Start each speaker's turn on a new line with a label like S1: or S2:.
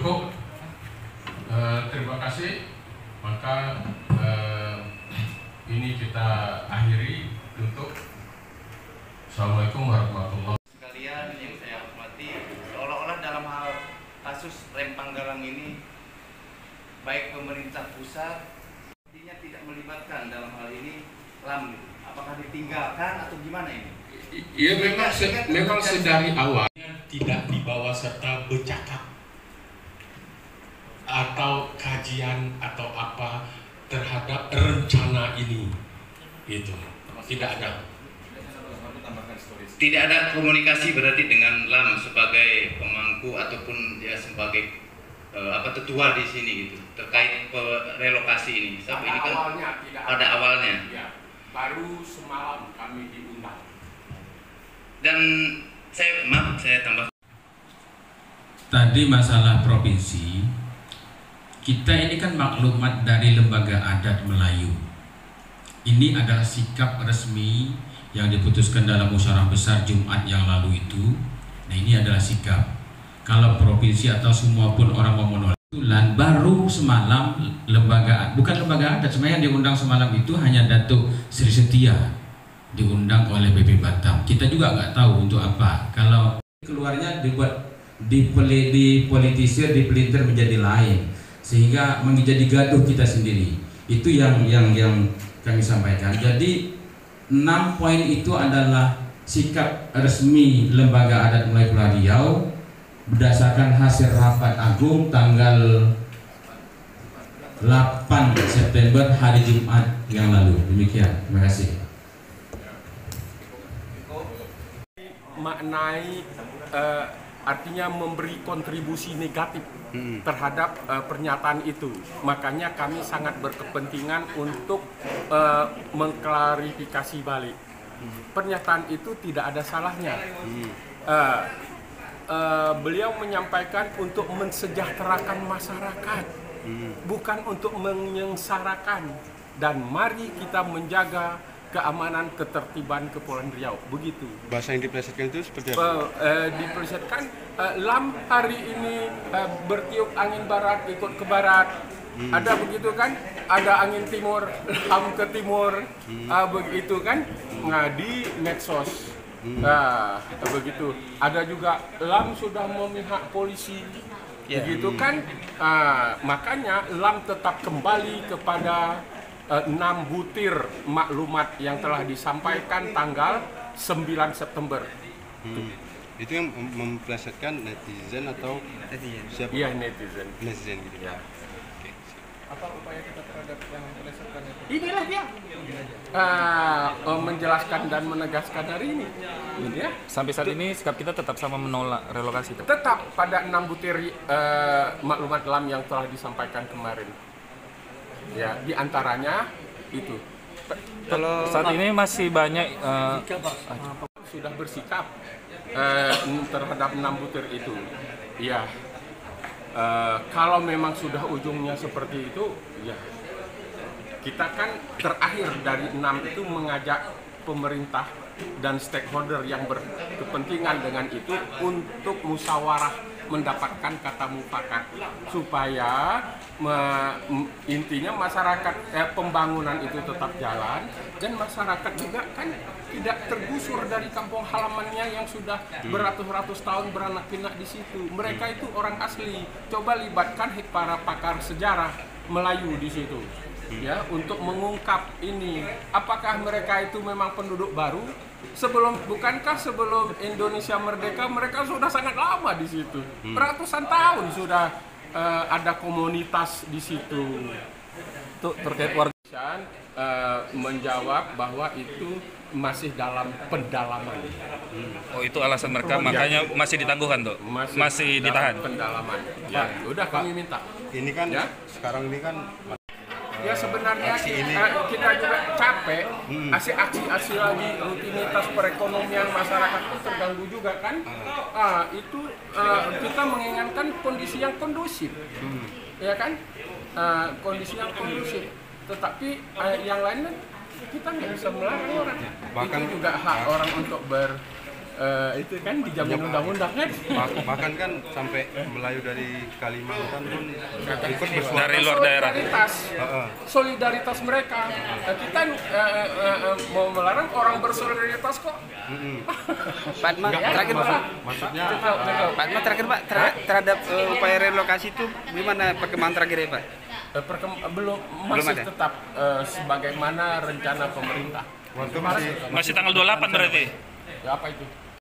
S1: Cukup. Terima kasih. Maka ini kita akhiri tutup. Assalamualaikum warahmatullahi wabarakatuh.
S2: Sekalian yang saya hormati, seolah-olah dalam hal kasus Rempang Galang ini, baik pemerintah pusat artinya tidak melibatkan dalam hal ini LAM. Apakah ditinggalkan atau gimana ini?
S1: Ya memang sedari awal tidak dibawa serta bercakap atau kajian atau apa terhadap rencana ini, gitu. Tidak ada.
S2: Tidak ada komunikasi berarti dengan LAM sebagai pemangku ataupun ya sebagai tetua di sini gitu terkait relokasi ini. Sampai ini kan pada awalnya.
S1: Ya, baru semalam kami diundang.
S2: Dan saya tambah.
S3: Tadi masalah provinsi, kita ini kan maklumat dari Lembaga Adat Melayu. Ini adalah sikap resmi yang diputuskan dalam musyawarah besar Jumat yang lalu itu. Nah, ini adalah sikap. Kalau provinsi atau semua pun orang mau menolak. Baru semalam bukan lembaga adat, sebenarnya yang diundang semalam itu hanya Datuk Sri Setia, diundang oleh BP Batam. Kita juga nggak tahu untuk apa. Kalau keluarnya dibuat dipolitisir, dipelintir menjadi lain, sehingga menjadi gaduh kita sendiri. Itu yang kami sampaikan. Jadi 6 poin itu adalah sikap resmi Lembaga Adat Melayu Pulau Riau berdasarkan hasil rapat agung tanggal 8 September hari Jumat yang lalu. Demikian. Terima kasih.
S4: Maknai artinya memberi kontribusi negatif terhadap pernyataan itu. Makanya kami sangat berkepentingan untuk mengklarifikasi balik. Pernyataan itu tidak ada salahnya. Beliau menyampaikan untuk mensejahterakan masyarakat, bukan untuk menyengsarakan. Dan mari kita menjaga keamanan ketertiban Kepulauan Riau, begitu.
S5: Bahasa yang diplesetkan itu seperti apa?
S4: Diplesetkan LAM hari ini bertiup angin barat ikut ke barat. Ada begitu kan? Ada angin timur, LAM ke timur, begitu kan? Nah, di medsos. Begitu. Ada juga LAM sudah memihak polisi. Begitu kan? Makanya LAM tetap kembali kepada 6 butir maklumat yang telah disampaikan tanggal 9 September.
S5: Itu yang memplesetkan netizen atau siapa?
S4: Iya, netizen.
S5: Netizen gitu.
S4: Ya.
S5: Oke.
S6: Apa upaya kita terhadap yang memplesetkan itu?
S4: Inilah dia. Menjelaskan dan menegaskan hari ini. Ya.
S6: Sampai saat ini sikap kita tetap sama menolak relokasi itu.
S4: Tetap pada 6 butir maklumat LAM yang telah disampaikan kemarin. Ya, di antaranya itu.
S6: Kalau saat ini masih banyak
S4: Sudah bersikap terhadap 6 butir itu. Ya. Kalau memang sudah ujungnya seperti itu, ya. Kita kan terakhir dari 6 itu mengajak pemerintah dan stakeholder yang berkepentingan dengan itu untuk musyawarah mendapatkan kata mufakat supaya intinya masyarakat pembangunan itu tetap jalan dan masyarakat juga kan tidak tergusur dari kampung halamannya yang sudah beratus-ratus tahun beranak pinak di situ. Mereka itu orang asli. Coba libatkan para pakar sejarah Melayu di situ. Ya, untuk mengungkap ini, apakah mereka itu memang penduduk baru? Bukankah sebelum Indonesia merdeka mereka sudah sangat lama di situ, ratusan tahun sudah ada komunitas di situ.
S6: tuh terkait warga
S4: Menjawab bahwa itu masih dalam pendalaman.
S6: Oh, itu alasan mereka, makanya masih ditangguhkan tuh, masih ditahan.
S4: Pendalaman. Ya, udah kami minta.
S5: Ini kan
S4: Ya?
S5: sekarang ini kan
S4: Ya sebenarnya kita juga capek, aksi-aksi lagi, rutinitas perekonomian masyarakat itu terganggu juga kan. Itu kita menginginkan kondisi yang kondusif, ya kan, kondisi yang kondusif. Tetapi yang lainnya kita nggak bisa melarang orang. Itu juga hak orang untuk itu kan dijamin undang-undang kan.
S5: Bahkan kan sampai Melayu dari Kalimantan pun ikut bersuara.
S6: Dari luar daerah.
S4: Solidaritas mereka. Kita mau melarang orang bersolidaritas kok.
S7: Pak Atma, terakhir Pak.
S5: Maksudnya
S7: Pak Atma, terakhir Pak, terhadap upaya relokasi itu gimana perkembangan terakhir ya Pak?
S4: Belum, masih
S7: ada?
S4: tetap sebagaimana rencana pemerintah.
S5: waktu
S6: Masih tanggal 28 berarti.
S4: Ya apa itu?